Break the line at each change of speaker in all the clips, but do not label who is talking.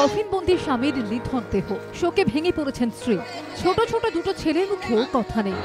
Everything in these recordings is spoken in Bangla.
কফিনবন্দি স্বামীর নিথর দেহ, শোকে ভেঙে পড়েছেন স্ত্রী। ছোট ছোট দুটো ছেলের মুখেও কথা নেই।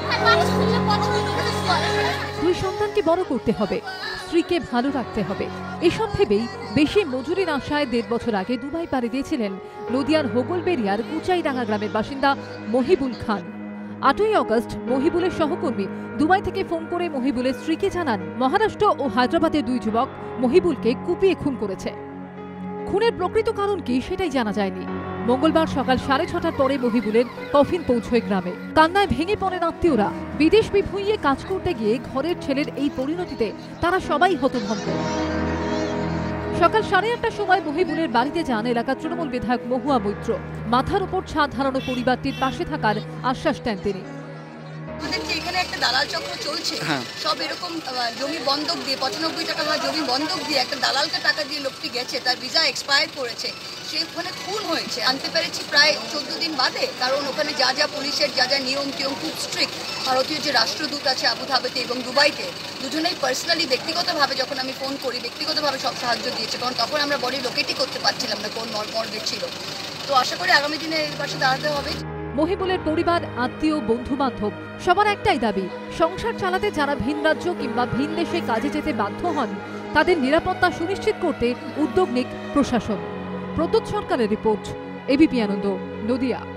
দুই সন্তানকে বড় করতে হবে, স্ত্রীকে ভালো রাখতে হবে, এসব ভেবেই বেশি মজুরির আশায় ১.৫ বছর আগে দুবাই পাড়ি দিয়েছিলেন নদিয়ার হোগলবেড়িয়ার কুচাইডাঙ্গা গ্রামের বাসিন্দা মহিবুল খান। ৮ই আগস্ট মহিবুলের সহকর্মী দুবাই থেকে ফোন করে মহিবুলের স্ত্রীকে জানান, মহারাষ্ট্র ও হায়দ্রাবাদের দুই যুবক মহিবুলকে কুপিয়ে খুন করেছে। খুনের প্রকৃত কারণ কি সেটাই জানা যায়নি। মঙ্গলবার সকাল 6:30টার পরে মহিবুলের কফিন পৌঁছয় গ্রামে। কান্নায় ভেঙে পড়েন আত্মীয়রা। বিদেশ বিভুঁইয়ে কাজ করতে গিয়ে ঘরের ছেলের এই পরিণতিতে তারা সবাই হতভম্ব। সকাল 8:30টার সময় মহিবুলের বাড়িতে যান এলাকার তৃণমূল বিধায়ক মহুয়া মৈত্র। মাথার উপর ছাদ হারানো পরিবারটির পাশে থাকার আশ্বাস দেন তিনি।
আমাদের যে এখানে একটা দালাল চক্র চলছে, সব এরকম জমি বন্ধক দিয়ে 95 টাকা জমি বন্ধক দিয়ে একটা দালালকে টাকা দিয়ে লোকটি গেছে, তার ভিসা এক্সপায়ার করেছে, সে ওখানে খুন হয়েছে। আনতে পেরেছি প্রায় 14 দিন বাদে, কারণ ওখানে যা যা পুলিশের যা যা নিয়ম টিয়ম খুব স্ট্রিক্ট। ভারতীয় যে রাষ্ট্রদূত আছে আবুধাবিতে এবং দুবাইতে, দুজনেই পার্সোনালি ব্যক্তিগতভাবে যখন আমি ফোন করি ব্যক্তিগতভাবে সব সাহায্য দিয়েছে, কারণ তখন আমরা বডি লোকেটই করতে পারছিলাম না কোন মর্গে ছিল। তো আশা করি আগামী দিনে এর পাশে দাঁড়াতে হবে।
মহিবুলের পরিবার, আত্মীয়, বন্ধু বান্ধব সবার একটাই দাবি, সংসার চালাতে যারা ভিন রাজ্য কিংবা ভিন দেশে কাজে যেতে বাধ্য হন তাদের নিরাপত্তা সুনিশ্চিত করতে উদ্যোগ নিক প্রশাসন। প্রদ্যোৎ সরকারের রিপোর্ট, এবিপি আনন্দ, নদিয়া।